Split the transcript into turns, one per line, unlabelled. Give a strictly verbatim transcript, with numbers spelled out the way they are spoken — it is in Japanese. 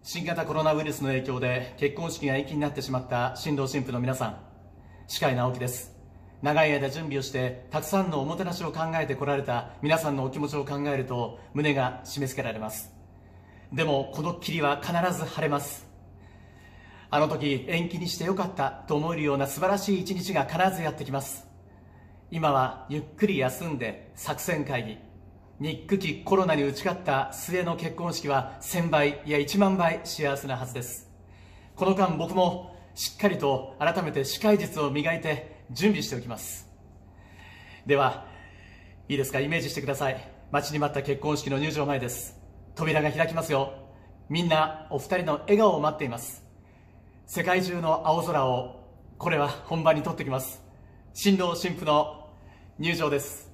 新型コロナウイルスの影響で結婚式が延期になってしまった新郎新婦の皆さん、司会直樹です。長い間準備をしてたくさんのおもてなしを考えてこられた皆さんのお気持ちを考えると胸が締め付けられます。でもこの霧は必ず晴れます。あの時延期にしてよかったと思えるような素晴らしい一日が必ずやってきます。今はゆっくり休んで作戦会議、憎きコロナに打ち勝った末の結婚式はせんばい、いやいちまんばい幸せなはずです。この間僕もしっかりと改めて司会術を磨いて準備しておきます。では、いいですか、イメージしてください。待ちに待った結婚式の入場前です。扉が開きますよ。みんなお二人の笑顔を待っています。世界中の青空を、これは本番に撮ってきます。新郎新婦の入場です。